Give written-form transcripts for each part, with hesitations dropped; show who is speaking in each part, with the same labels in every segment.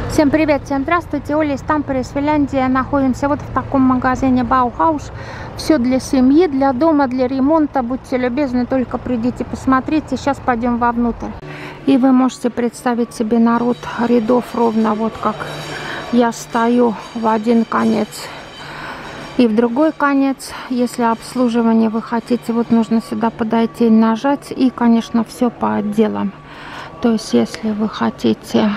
Speaker 1: Всем привет, всем здравствуйте, Оля из Тампере, из Финляндии. Находимся вот в таком магазине Bauhaus. Все для семьи, для дома, для ремонта. Будьте любезны, только придите, посмотрите. Сейчас пойдем вовнутрь. И вы можете представить себе народ рядов ровно вот как я стою в один конец и в другой конец. Если обслуживание вы хотите, вот нужно сюда подойти и нажать. И, конечно, все по отделам. То есть, если вы хотите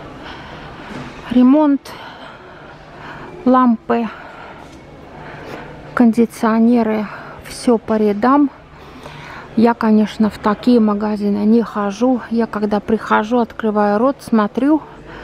Speaker 1: ремонт, лампы, кондиционеры, все по рядам. Я, конечно, в такие магазины не хожу. Я, когда прихожу, открываю рот, смотрю.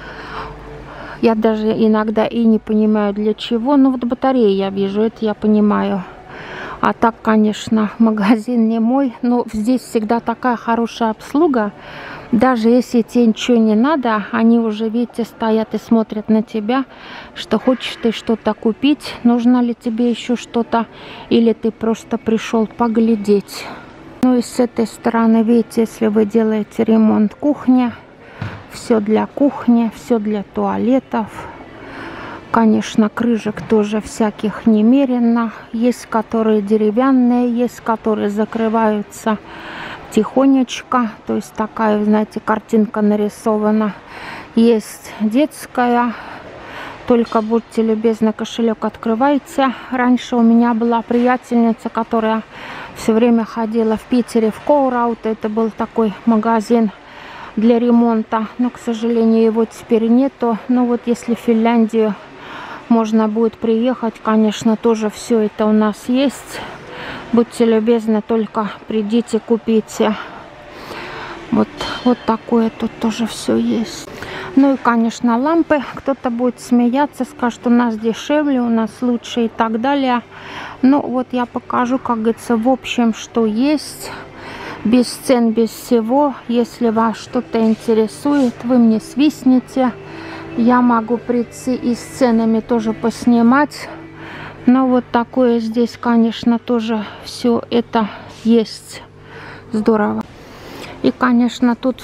Speaker 1: Я даже иногда и не понимаю, для чего. Ну, вот батареи я вижу, это я понимаю. А так, конечно, магазин не мой. Но здесь всегда такая хорошая обслуга. Даже если тебе ничего не надо, они уже, видите, стоят и смотрят на тебя, что хочешь ты что-то купить, нужно ли тебе еще что-то, или ты просто пришел поглядеть. Ну и с этой стороны, видите, если вы делаете ремонт кухни, все для кухни, все для туалетов. Конечно, крышек тоже всяких немерено. Есть, которые деревянные, есть, которые закрываются тихонечко. То есть такая, знаете, картинка нарисована. Есть детская. Только будьте любезны, кошелек открывайте. Раньше у меня была приятельница, которая все время ходила в Питере в Коураут. Это был такой магазин для ремонта. Но, к сожалению, его теперь нету. Но вот если в Финляндию можно будет приехать, конечно, тоже все это у нас есть. Будьте любезны, только придите, купите. Вот такое тут тоже все есть. Ну и, конечно, лампы. Кто-то будет смеяться, скажет, у нас дешевле, у нас лучше и так далее. Ну вот я покажу, как говорится, в общем, что есть. Без цен, без всего. Если вас что-то интересует, вы мне свистните. Я могу прийти и с ценами тоже поснимать. Но вот такое здесь, конечно, тоже все это есть. Здорово. И, конечно, тут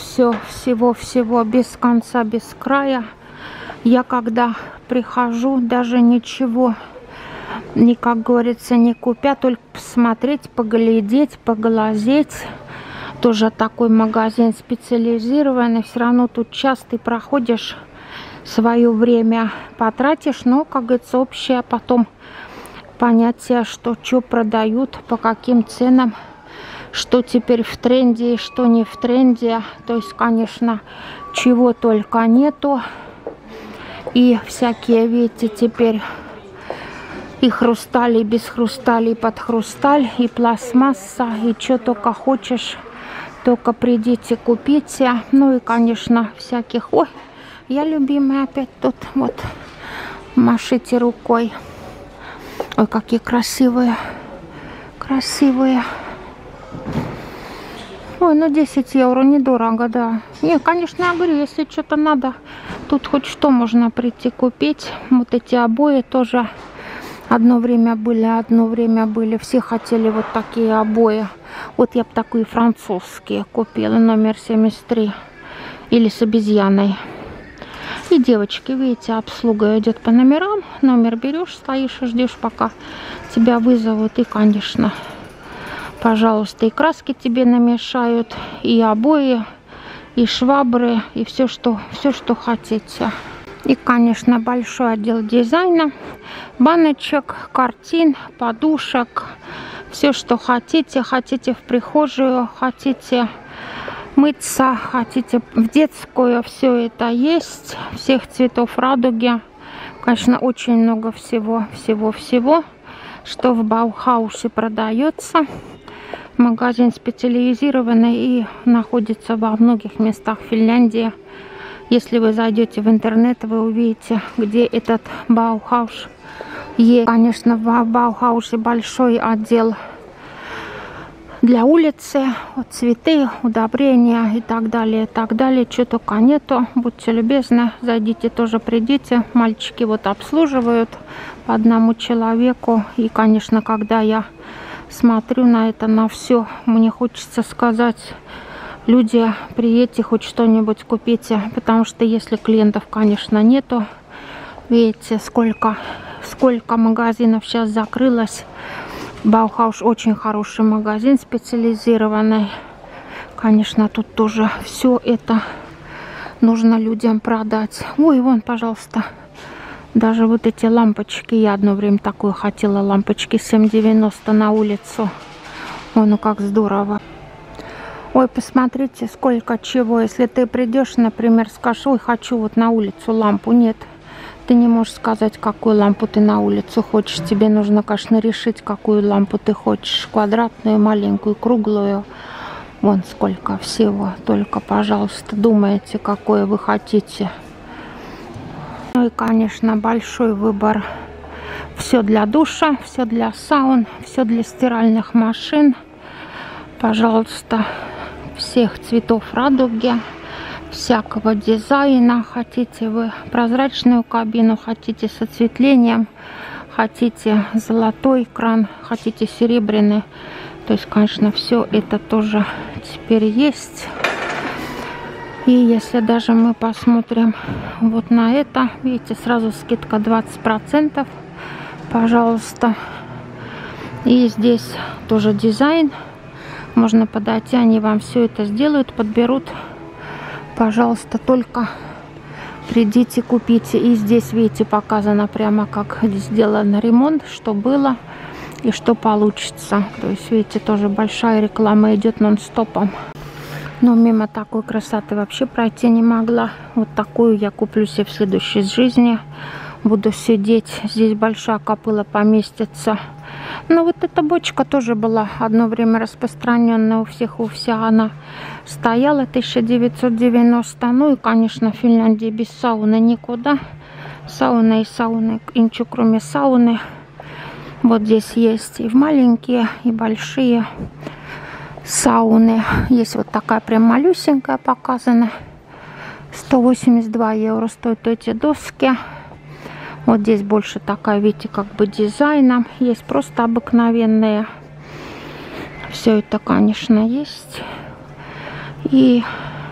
Speaker 1: всего без конца, без края. Я когда прихожу, даже ничего, как говорится, не купя, только посмотреть, поглядеть, поглазеть. Тоже такой магазин специализированный. Все равно тут часто проходишь, свое время потратишь, но, как говорится, общее потом понятие, что продают, по каким ценам, что теперь в тренде и что не в тренде. То есть, конечно, чего только нету. И всякие, видите, теперь и хрусталь, и без хрусталя, и под хрусталь, и пластмасса, и что только хочешь, только придите, купите. Ну и, конечно, всяких... Ой, я любимая опять тут, вот, машите рукой. Ой, какие красивые, красивые. Ой, ну 10 евро, недорого, да. Не, конечно, я говорю, если что-то надо, тут хоть что можно прийти купить. Вот эти обои тоже одно время были, все хотели вот такие обои. Вот я бы такие французские купила, номер 73, или с обезьяной. И, девочки, видите, обслуга идет по номерам. Номер берешь, стоишь и ждешь, пока тебя вызовут. И, конечно, пожалуйста, и краски тебе намешают, и обои, и швабры, и все, что хотите. И, конечно, большой отдел дизайна, баночек, картин, подушек. Все, что хотите. Хотите в прихожую, хотите мыться, хотите в детскую, все это есть, всех цветов радуги. Конечно, очень много всего, что в Баухаусе продается. Магазин специализированный и находится во многих местах Финляндии. Если вы зайдете в интернет, вы увидите, где этот Баухаус есть. Конечно, в Баухаусе большой отдел для улицы, вот цветы, удобрения и так далее, что только нету. Будьте любезны, зайдите, тоже придите. Мальчики вот обслуживают по одному человеку. И, конечно, когда я смотрю на это, на все, мне хочется сказать, люди, приедьте, хоть что-нибудь купите, потому что если клиентов, конечно, нету, видите, сколько магазинов сейчас закрылось. Баухауш очень хороший магазин, специализированный. Конечно, тут тоже все это нужно людям продать. Ой, вон, пожалуйста, даже вот эти лампочки. Я одно время такое хотела, лампочки 7,90 на улицу. Ой, ну как здорово. Ой, посмотрите, сколько чего. Если ты придешь, например, скажешь, ой, хочу вот на улицу лампу. Нет, ты не можешь сказать, какую лампу ты на улицу хочешь. Тебе нужно, конечно, решить, какую лампу ты хочешь. Квадратную, маленькую, круглую. Вон сколько всего. Только, пожалуйста, думайте, какое вы хотите. Ну и, конечно, большой выбор. Все для душа, все для саун, все для стиральных машин. Пожалуйста, всех цветов радуги, всякого дизайна. Хотите вы прозрачную кабину, хотите с осветлением, хотите золотой кран, хотите серебряный. То есть, конечно, все это тоже теперь есть. И если даже мы посмотрим вот на это, видите, сразу скидка 20%, пожалуйста. И здесь тоже дизайн. Можно подойти, они вам все это сделают, подберут. Пожалуйста, только придите, купите. И здесь, видите, показано прямо, как сделан ремонт, что было и что получится. То есть, видите, тоже большая реклама идет нон-стопом. Но мимо такой красоты вообще пройти не могла. Вот такую я куплю себе в следующей жизни. Буду сидеть. Здесь большая копыла поместится. Но вот эта бочка тоже была одно время распространенная у всех, у вся она стояла 1990. Ну и, конечно, в Финляндии без сауны никуда. Сауна и сауны, ничего кроме сауны. Вот здесь есть и маленькие, и большие сауны. Есть вот такая прям малюсенькая показана. 182 евро стоят эти доски. Вот здесь больше такая, видите, как бы дизайном. Есть просто обыкновенные. Все это, конечно, есть. И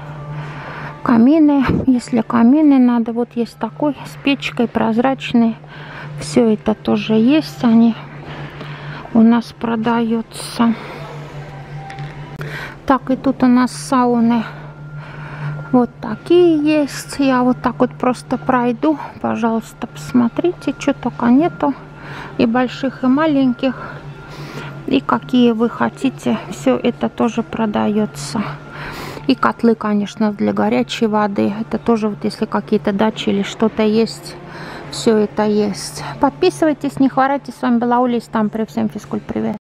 Speaker 1: камины. Если камины надо, вот есть такой с печкой прозрачный. Все это тоже есть. Они у нас продаются. Так, и тут у нас сауны. Вот такие есть. Я вот так вот просто пройду. Пожалуйста, посмотрите, что только нету. И больших, и маленьких. И какие вы хотите. Все это тоже продается. И котлы, конечно, для горячей воды. Это тоже вот если какие-то дачи или что-то есть. Все это есть. Подписывайтесь, не хворайте. С вами была Оля из Тампере. Всем физкульт привет.